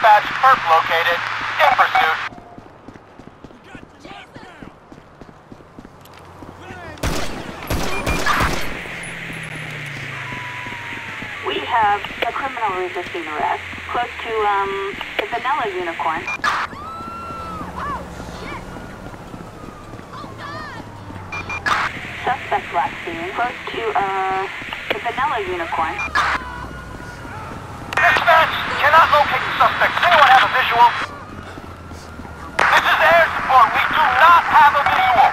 Dispatch, perp located. In pursuit. We have a criminal resisting arrest close to, the Vanilla Unicorn. Suspect last seen close to, the Vanilla Unicorn. Dispatch, cannot locate the suspect. Does anyone have a visual? This is air support. We do not have a visual.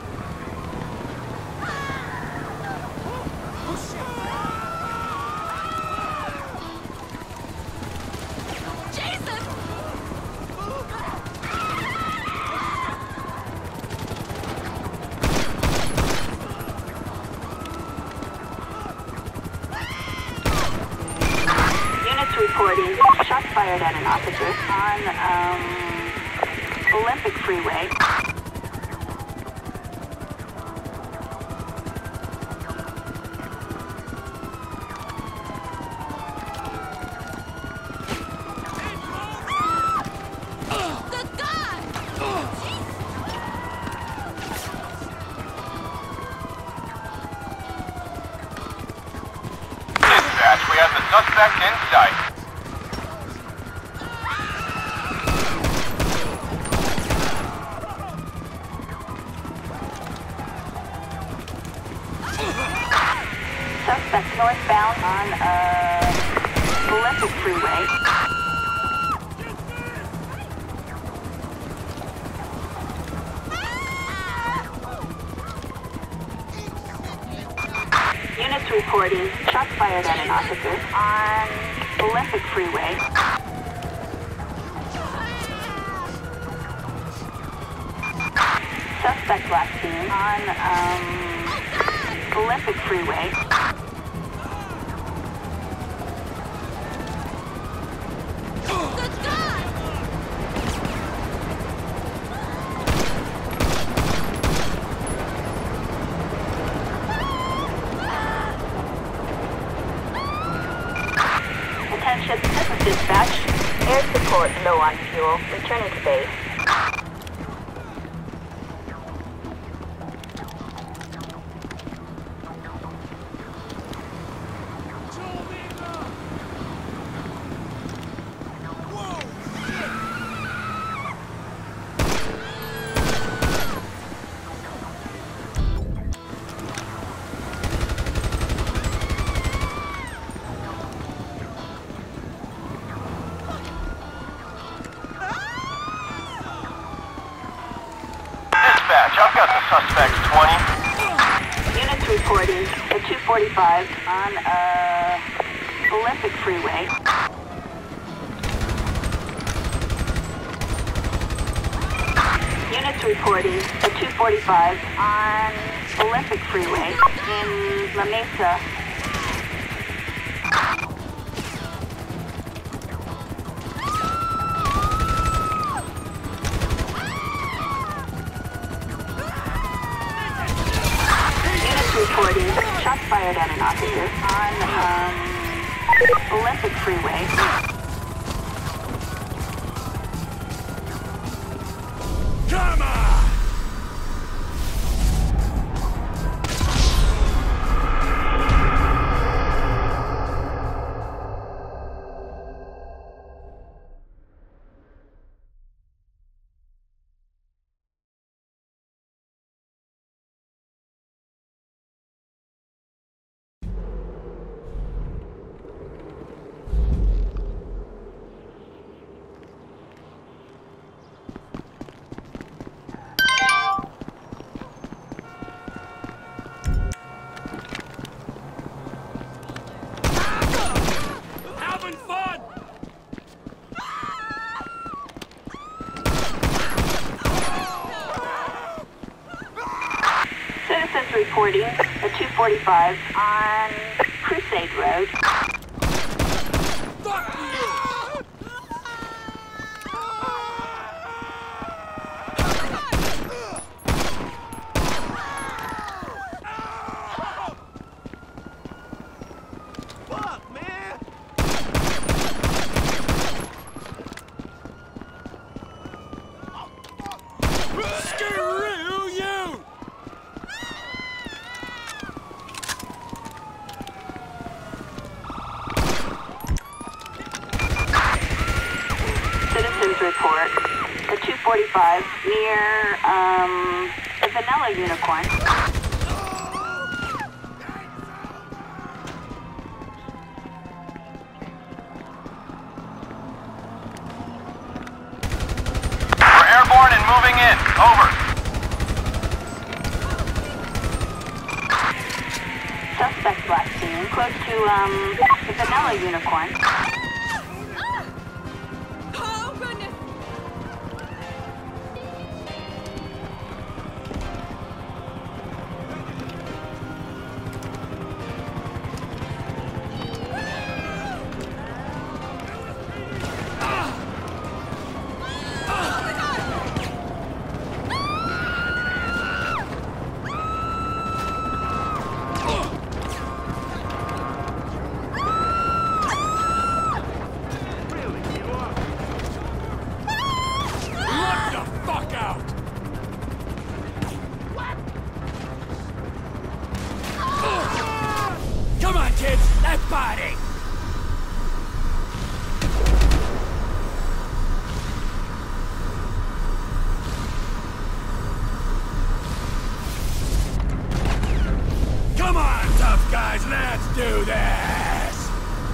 Reporting shots fired at an officer on Olympic Freeway. Dispatch, we have the suspect in sight. Suspect northbound on Olympic Freeway. Units reporting shots fired at an officer on Olympic Freeway. Suspect last seen on Olympic Freeway. Attention, this is dispatch. Air support low on fuel. Returning to base. I've got the suspects 20. Units reporting at 245 on Olympic Freeway. Units reporting at 245 on Olympic Freeway in La Mesa. Reporting shots fired at an officer on Olympic Freeway. Come on! Citizens reporting at 245 on Crusade Road. Fuck you! Fuck, man! 245 near, the Vanilla Unicorn. We're airborne and moving in. Over. Suspect last seen close to, the Vanilla Unicorn. Oh, goodness! Come on, kids! Let's party! Come on, tough guys! Let's do this!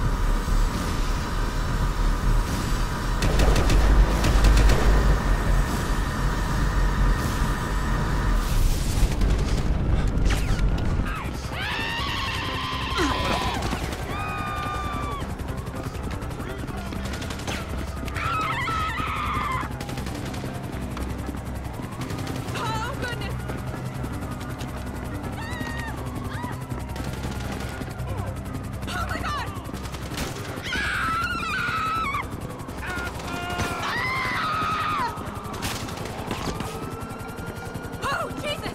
Oh, goodness! Oh, my God! Oh, Jesus!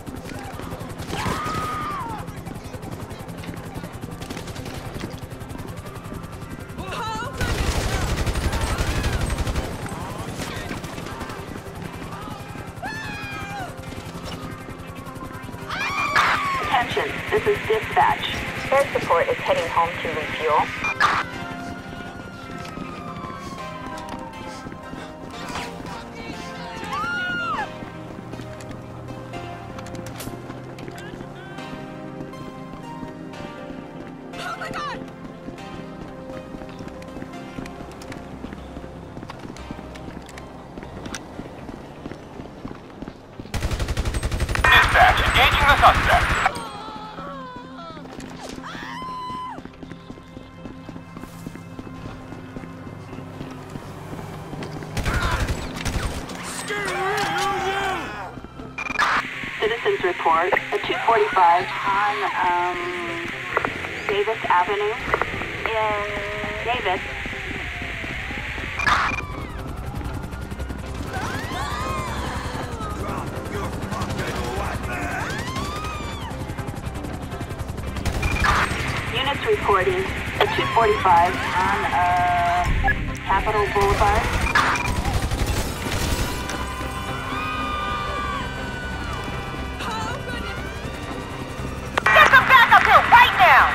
Oh, goodness! Attention, this is dispatch. Air support is heading home to refuel. Oh, my God! Dispatch, engaging the suspect. Citizens report at 245 on, Davis Avenue in Davis. Units reporting at 245 on, Capitol Boulevard. Oh, goodness! Get some backup here right now!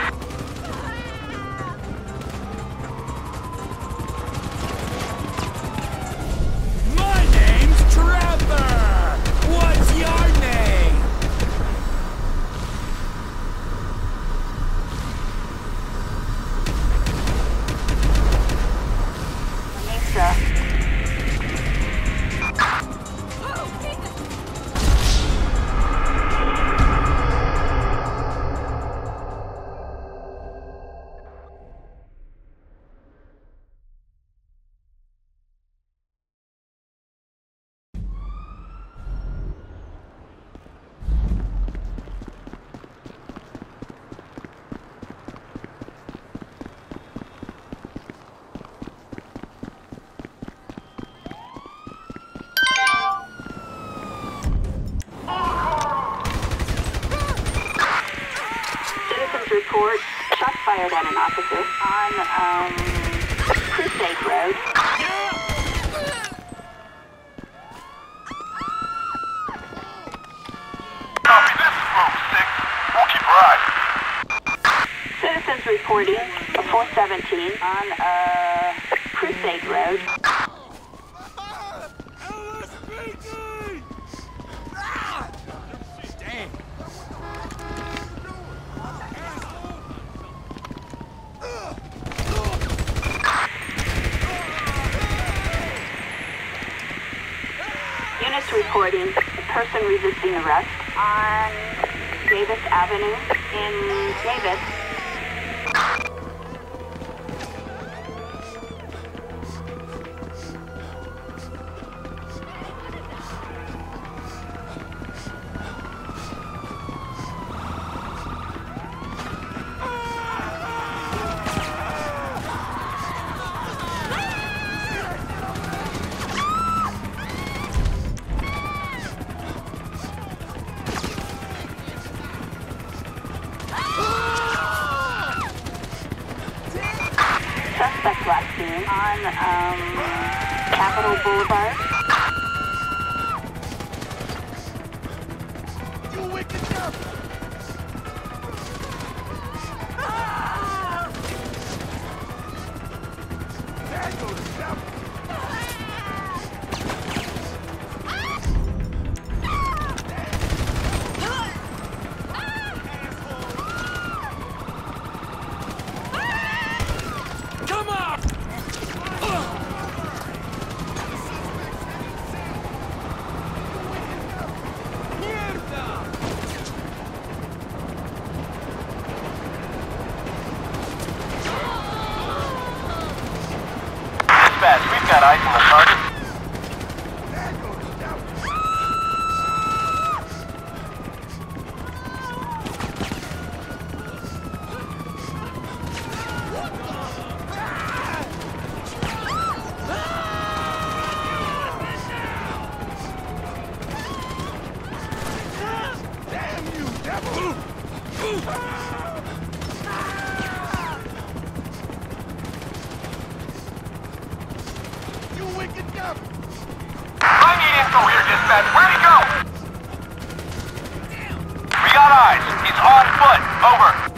My name's Trevor! What's your name? Mesa. Oh, Jesus! Citizens report shots fired at an officer on, Crusade Road. Copy this, Room 6. We'll keep her eyes. Citizens reporting a 417 on, Crusade Road. reporting a person resisting arrest on Davis Avenue in Davis. Suspect last seen on Capitol Boulevard. You wicked devil! There goes the devil! Come on! Dispatch, we've got eyes on the target. There goes the devil! Damn you, devil! You wicked devil! I need info here, dispatch. Where'd he go? We got eyes. He's on foot. Over.